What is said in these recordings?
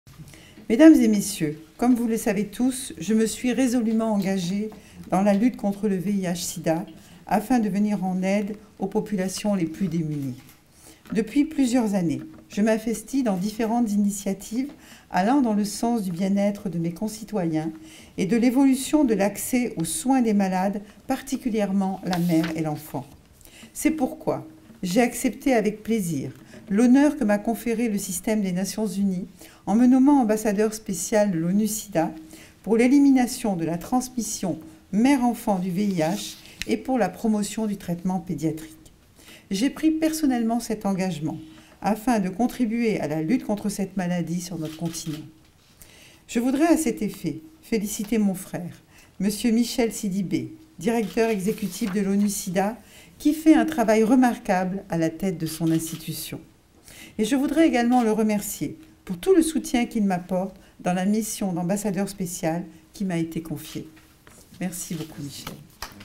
Mesdames et messieurs, comme vous le savez tous, je me suis résolument engagée dans la lutte contre le VIH-Sida afin de venir en aide aux populations les plus démunies. Depuis plusieurs années, je m'investis dans différentes initiatives allant dans le sens du bien-être de mes concitoyens et de l'évolution de l'accès aux soins des malades, particulièrement la mère et l'enfant. C'est pourquoi j'ai accepté avec plaisir l'honneur que m'a conféré le système des Nations Unies en me nommant ambassadeur spécial de l'ONU-SIDA pour l'élimination de la transmission mère-enfant du VIH et pour la promotion du traitement pédiatrique. J'ai pris personnellement cet engagement afin de contribuer à la lutte contre cette maladie sur notre continent. Je voudrais à cet effet féliciter mon frère, M. Michel Sidibé, directeur exécutif de l'ONU-SIDA, qui fait un travail remarquable à la tête de son institution. Et je voudrais également le remercier pour tout le soutien qu'il m'apporte dans la mission d'ambassadeur spécial qui m'a été confiée. Merci beaucoup, Michel.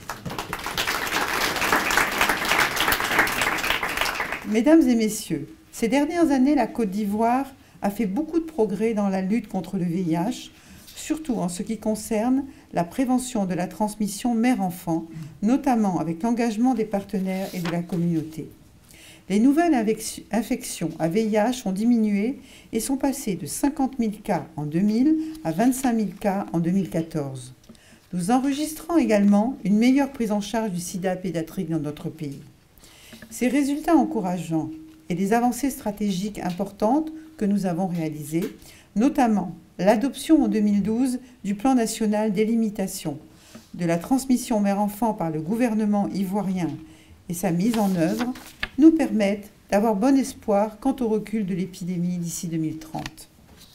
Mesdames et messieurs, ces dernières années, la Côte d'Ivoire a fait beaucoup de progrès dans la lutte contre le VIH, surtout en ce qui concerne la prévention de la transmission mère-enfant, notamment avec l'engagement des partenaires et de la communauté. Les nouvelles infections à VIH ont diminué et sont passées de 50 000 cas en 2000 à 25 000 cas en 2014. Nous enregistrons également une meilleure prise en charge du sida pédiatrique dans notre pays. Ces résultats encourageants et les avancées stratégiques importantes que nous avons réalisées, notamment l'adoption en 2012 du plan national délimitation de la transmission mère-enfant par le gouvernement ivoirien et sa mise en œuvre, nous permettent d'avoir bon espoir quant au recul de l'épidémie d'ici 2030.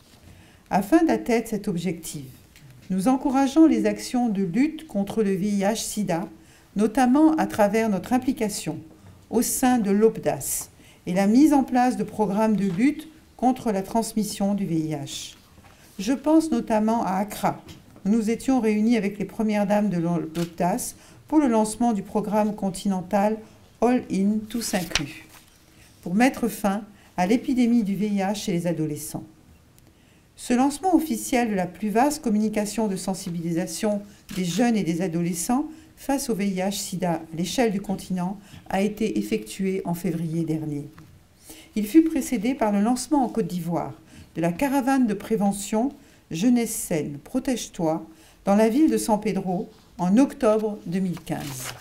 Afin d'atteindre cet objectif, nous encourageons les actions de lutte contre le VIH-Sida, notamment à travers notre implication au sein de l'OPDAS et la mise en place de programmes de lutte contre la transmission du VIH. Je pense notamment à Accra, où nous étions réunis avec les premières dames de l'OPDAS pour le lancement du programme continental All In, tous inclus, pour mettre fin à l'épidémie du VIH chez les adolescents. Ce lancement officiel de la plus vaste communication de sensibilisation des jeunes et des adolescents face au VIH-Sida à l'échelle du continent a été effectué en février dernier. Il fut précédé par le lancement en Côte d'Ivoire de la caravane de prévention Jeunesse saine, protège-toi dans la ville de San Pedro en octobre 2015.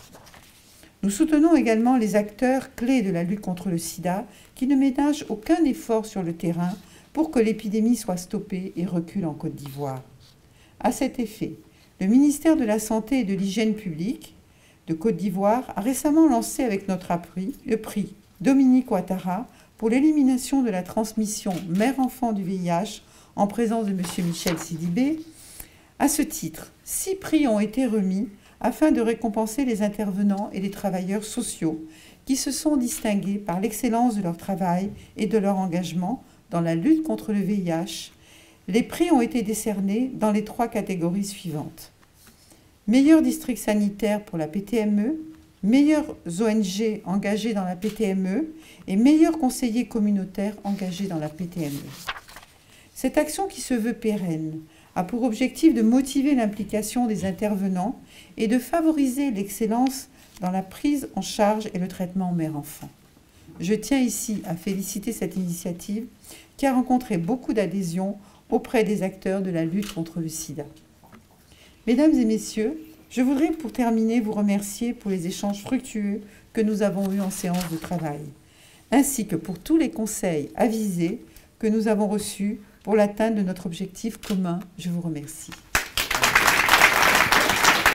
Nous soutenons également les acteurs clés de la lutte contre le sida qui ne ménagent aucun effort sur le terrain pour que l'épidémie soit stoppée et recule en Côte d'Ivoire. À cet effet, le ministère de la Santé et de l'Hygiène publique de Côte d'Ivoire a récemment lancé avec notre appui le prix Dominique Ouattara pour l'élimination de la transmission mère-enfant du VIH en présence de M. Michel Sidibé. À ce titre, 6 prix ont été remis afin de récompenser les intervenants et les travailleurs sociaux qui se sont distingués par l'excellence de leur travail et de leur engagement dans la lutte contre le VIH. Les prix ont été décernés dans les 3 catégories suivantes. Meilleur district sanitaire pour la PTME, meilleurs ONG engagés dans la PTME et meilleurs conseillers communautaires engagés dans la PTME. Cette action qui se veut pérenne a pour objectif de motiver l'implication des intervenants et de favoriser l'excellence dans la prise en charge et le traitement mère-enfant. Je tiens ici à féliciter cette initiative qui a rencontré beaucoup d'adhésion auprès des acteurs de la lutte contre le sida. Mesdames et messieurs, je voudrais pour terminer vous remercier pour les échanges fructueux que nous avons eus en séance de travail, ainsi que pour tous les conseils avisés que nous avons reçus pour l'atteinte de notre objectif commun. Je vous remercie.